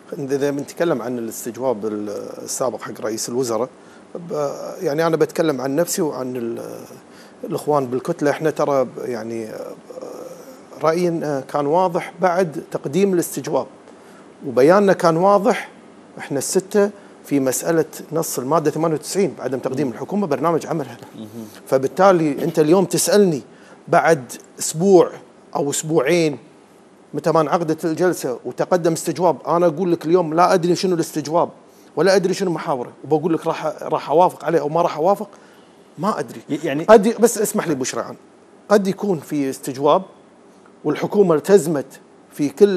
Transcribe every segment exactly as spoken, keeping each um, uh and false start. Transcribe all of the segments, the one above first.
إذا بنتكلم عن الاستجواب السابق حق رئيس الوزراء، يعني أنا بتكلم عن نفسي وعن الإخوان بالكتلة. إحنا ترى يعني رأينا كان واضح بعد تقديم الاستجواب، وبياننا كان واضح إحنا الستة في مسألة نص المادة ثمانية وتسعين بعدم تقديم الحكومة برنامج عملها. فبالتالي أنت اليوم تسألني بعد أسبوع أو أسبوعين متى ما انعقدت الجلسة وتقدم استجواب، أنا أقول لك اليوم لا أدري شنو الاستجواب ولا أدري شنو محاوره، وبقول لك راح راح أوافق عليه أو ما راح أوافق، ما أدري. يعني قد بس اسمح لي أبو شريعان، قد يكون في استجواب والحكومة التزمت في كل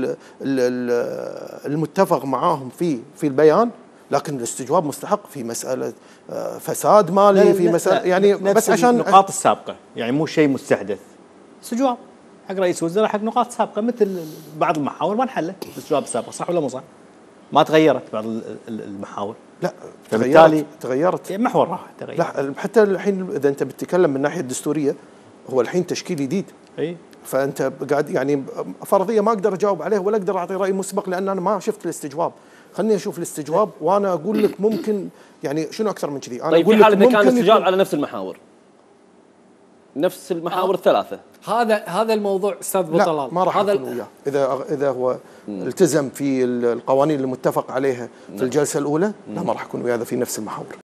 المتفق معاهم في في البيان، لكن الاستجواب مستحق في مسألة فساد مالي، في مسألة يعني بس عشان النقاط السابقة، يعني مو شيء مستحدث. استجواب حق رئيس وزراء حق نقاط سابقة مثل بعض المحاور ما انحلت بالاستجواب السابق، صح ولا مو صح؟ ما تغيرت بعض المحاور. لا فبالتالي تغيرت محور راح تغير. لا حتى الحين اذا انت بتتكلم من الناحيه الدستوريه، هو الحين تشكيل جديد. اي فانت قاعد يعني فرضيه ما اقدر اجاوب عليه ولا اقدر اعطي راي مسبق لان انا ما شفت الاستجواب. خليني اشوف الاستجواب وانا اقول لك ممكن يعني شنو اكثر من كذي. انا طيب في حال اذا كان الاستجواب على نفس المحاور، نفس المحاور آه. الثلاثه، هذا هذا الموضوع استاذ ابو طلال. ما راح اكون وياه اذا اذا هو مم. التزم في القوانين المتفق عليها في الجلسه الاولى. لا ما راح اكون وياه في نفس المحاور.